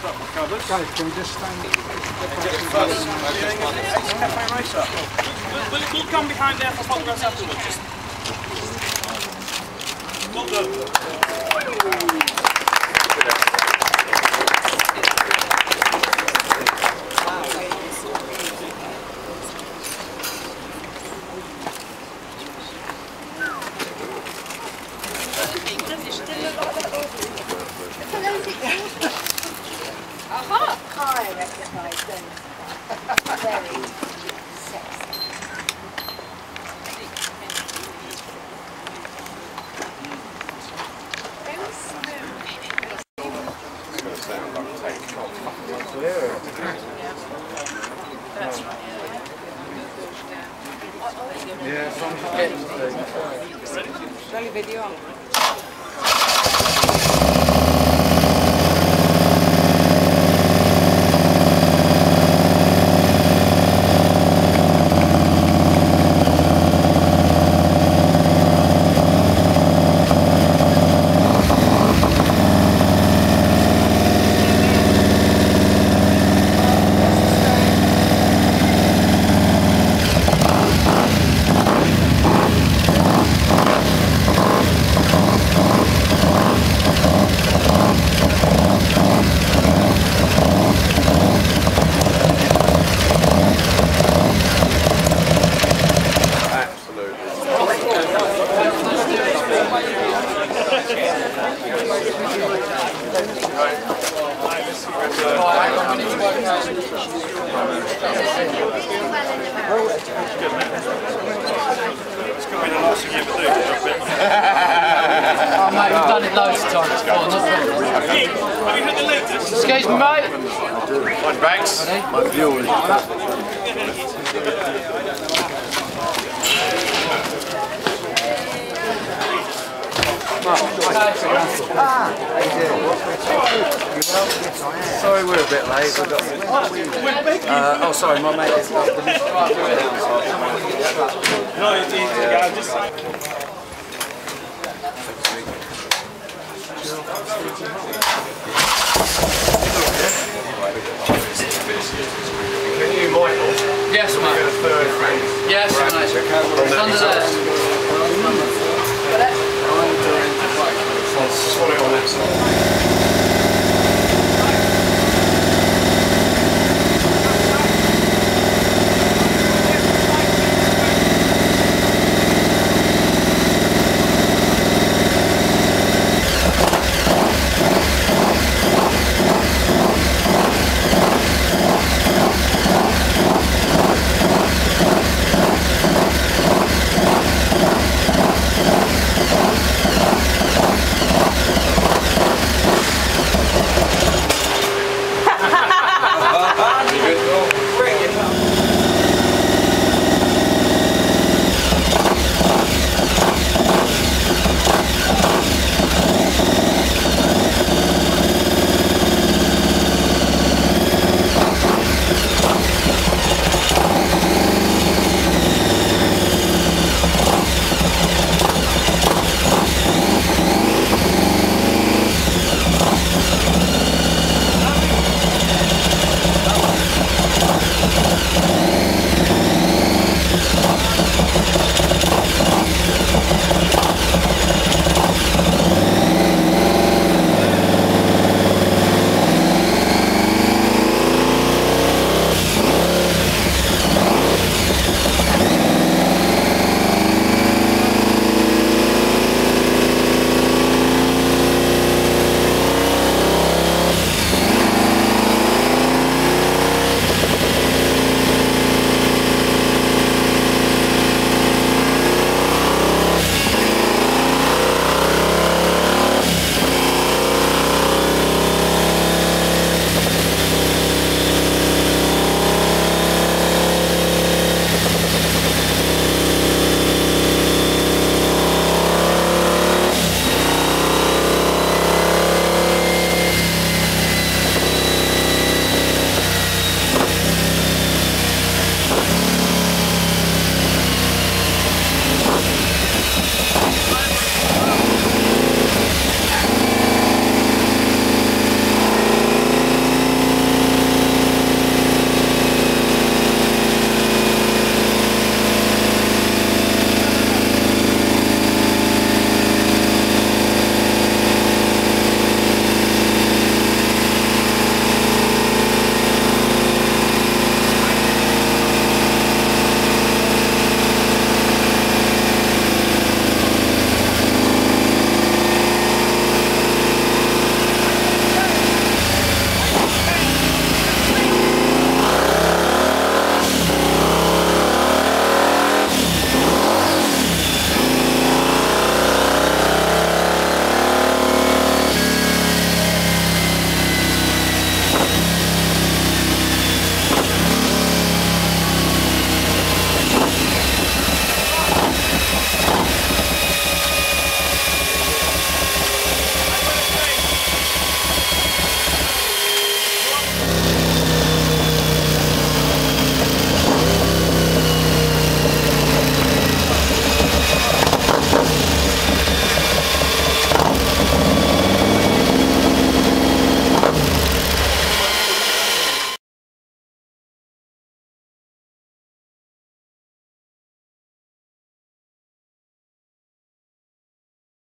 covered. Guys, can we just stand? Ex-cafe racer. We'll come behind there for photographs afterwards. Just... Well done. I recognise them. Very sexy. Very smooth. That's right. Yeah, Ready? Video on. Oh mate, we've done it loads of times before, not problem. Excuse me mate. One banks. My view is sorry, we're a bit late. We've got. Oh, sorry, my mate is. No, it's easy. Just... Yes mate. Yes mate. Under there.